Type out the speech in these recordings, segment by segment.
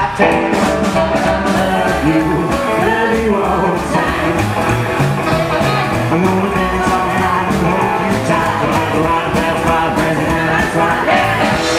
I tell you, love you all the time. I'm gonna dance all night and hold you tight. That's right, President, that's right, yeah.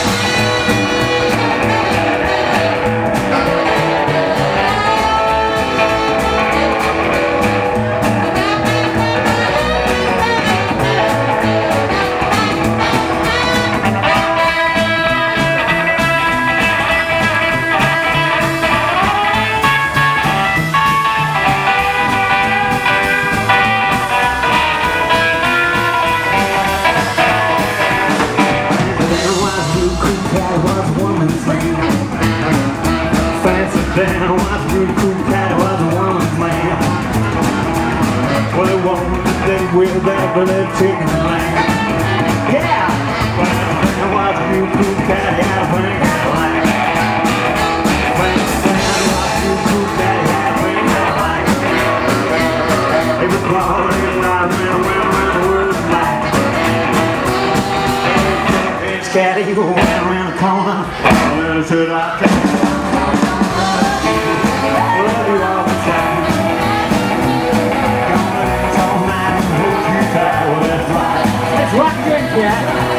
Then was real cool cat, was a woman's man. Well, it won't they will that but they're taking the land. Yeah! Well, it was real cool cat, yeah, when it got like. Well, it was real cool cat, yeah, when it got like. It was crawling and rising and went around the world like. It's catty, you went around the corner, well, to the cat. Rock good, yeah.